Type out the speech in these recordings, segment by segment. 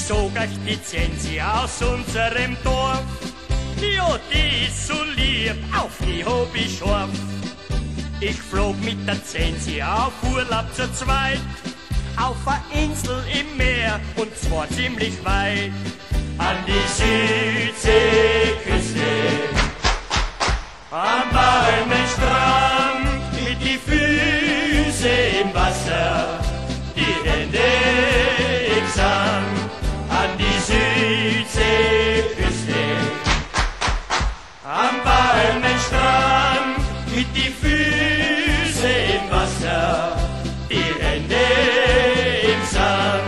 sog euch die Zensi aus unserem Dorf. Ja, die ist so lieb, auf die hab ich scharf. Ich flog mit der Zensi auf Urlaub zu zweit, auf a Insel im Meer und zwar ziemlich weit. An die Südseeküste, am warmen Strand, mit die Füße im Wasser, die Hände im Sand. An die Südseeküste, am warmen Strand, mit die Füße im Wasser, die Hände im Sand.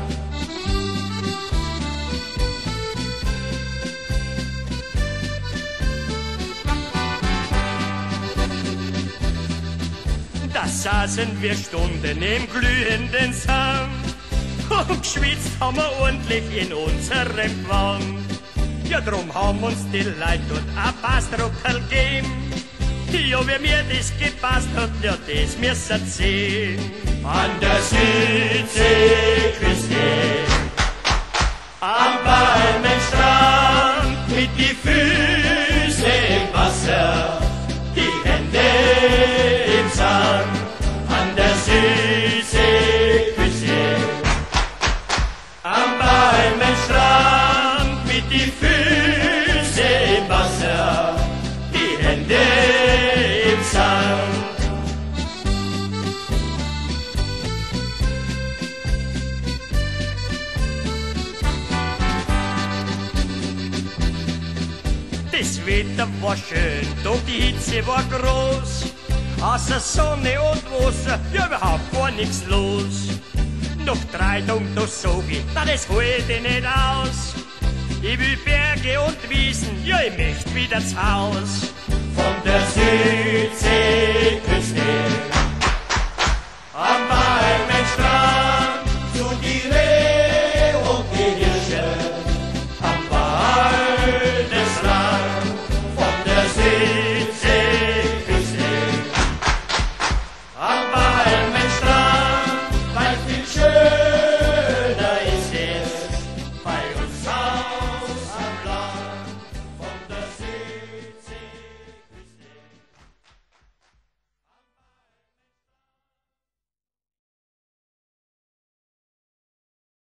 Da saßen wir Stunden im glühenden Sand und geschwitzt haben wir ordentlich in unserem Gewand. Ja, drum haben uns die Leute dort ein Bassdruckerl gegeben. Ja, wie mir das gepasst hat, ja, das müsst ihr sehen. An der Südseeküste, am warmen Strand, mit die Füße im Wasser, die Hände im Sand. An der Südseeküste, am warmen Strand, mit die Füße im Wasser, die Hände im Sand. Das Wetter war schön, doch die Hitze war groß. Außer Sonne und Wasser, ja überhaupt gar nichts los. Nach 3 Tagen, da sag ich, das hält ich nicht aus. Ich will Berge und Wiesen, ja ich möcht wieder zu Haus. Von der Südseeküste